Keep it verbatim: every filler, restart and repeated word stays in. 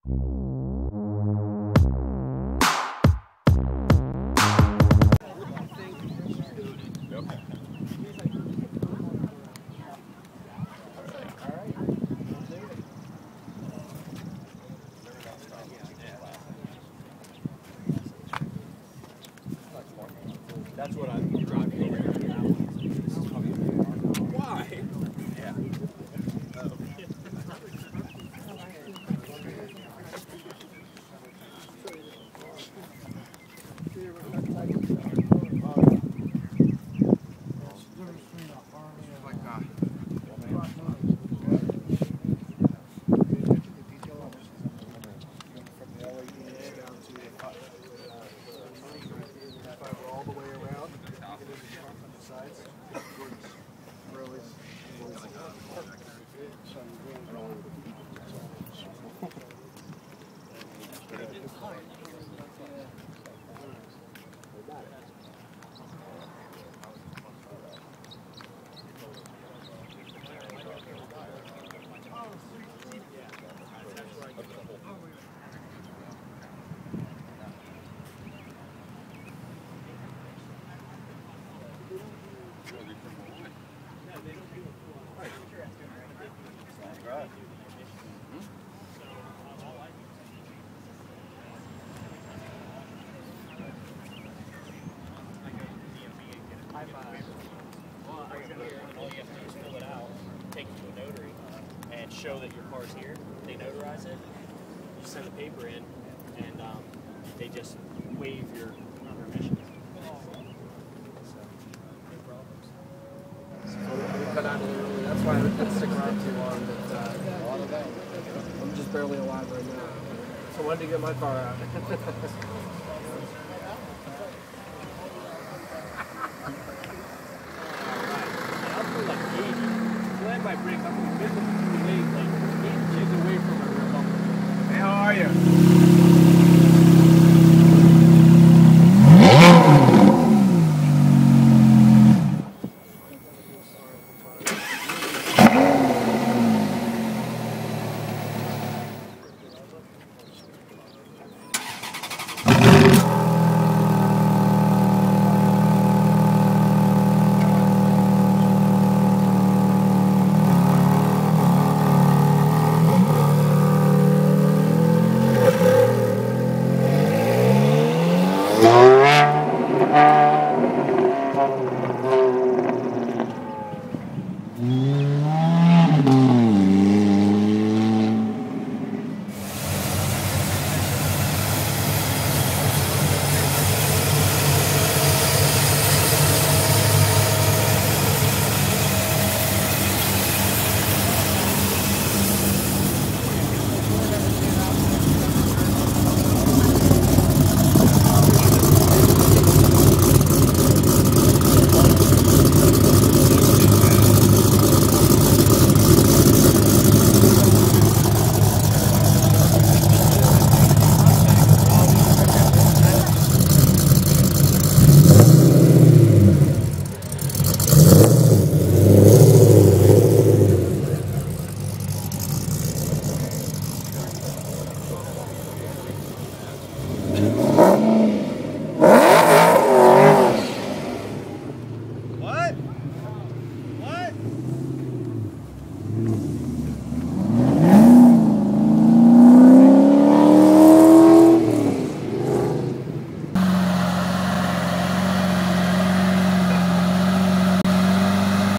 That's what I'm driving over here. Why? Yeah. Oh. All you have to do is fill it out, take it to a notary, and show that your car's here. They notarize it. You send the paper in, and um, they just waive your permission. Cut out of there early. That's why I didn't stick around too long. But uh, I'm just barely alive right now. So I wanted to get my car out. My brakes, I'm going to miss them too late, like eight inches away from a rear bumper. Hey, how are you?